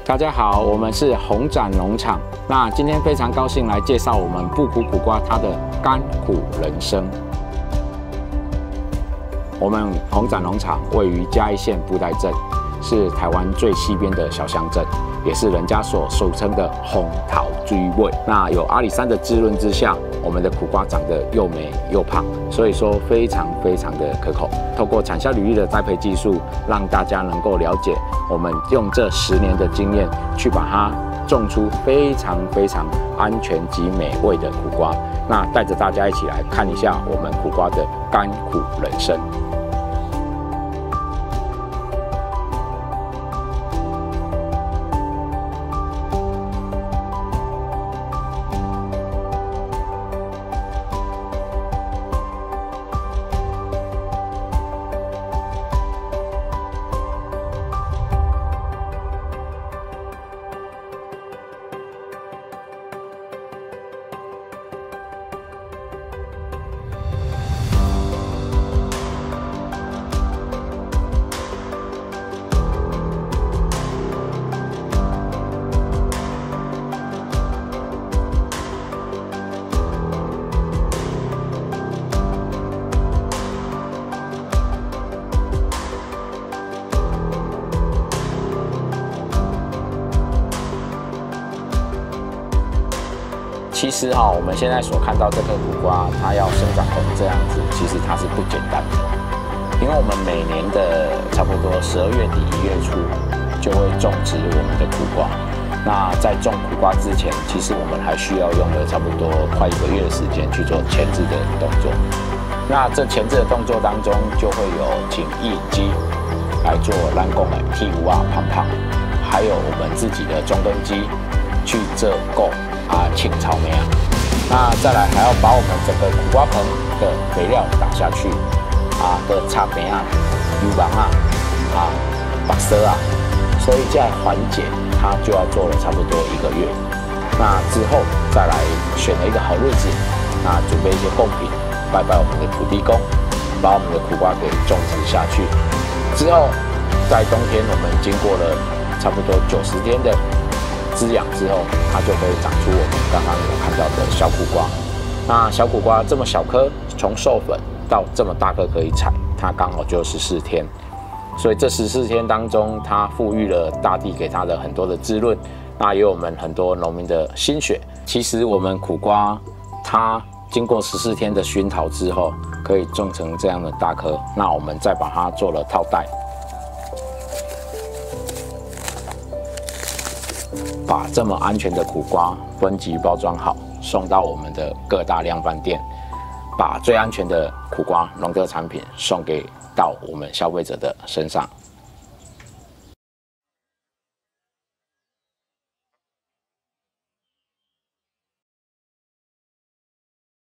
大家好，我们是红展农场。那今天非常高兴来介绍我们布谷苦瓜它的甘苦人生。我们红展农场位于嘉义县布袋镇，是台湾最西边的小乡镇，也是人家所俗称的红桃追尾。那有阿里山的滋润之下，我们的苦瓜长得又美又胖，所以说非常的可口。透过产销履历的栽培技术，让大家能够了解，我们用这10年的经验去把它种出非常安全及美味的苦瓜。那带着大家一起来看一下我们苦瓜的甘苦人生。其实我们现在所看到这颗苦瓜，它要生长成这样子，其实它是不简单的。因为我们每年的差不多12月底1月初就会种植我们的苦瓜。那在种苦瓜之前，其实我们还需要用了差不多快1个月的时间去做前置的动作。那这前置的动作当中，就会有请役机来做咱讲的屁股胖胖，还有我们自己的中耕机去这够。青草莓那再来还要把我们整个苦瓜盆的肥料打下去的插梅油芒白色所以这样缓解它就要做了差不多1个月。那之后再来选了一个好日子，准备一些贡品，拜拜我们的土地公，把我们的苦瓜给种植下去。之后在冬天我们经过了差不多90天的滋养之后，它就可以长出我们刚刚有看到的小苦瓜。那小苦瓜这么小颗，从授粉到这么大颗可以采，它刚好就14天。所以这14天当中，它赋予了大地给它的很多的滋润，那也有我们很多农民的心血。其实我们苦瓜它经过14天的熏陶之后，可以种成这样的大颗。那我们再把它做了套袋。把这么安全的苦瓜分级包装好，送到我们的各大量贩店，把最安全的苦瓜农特产品送给到我们消费者的身上。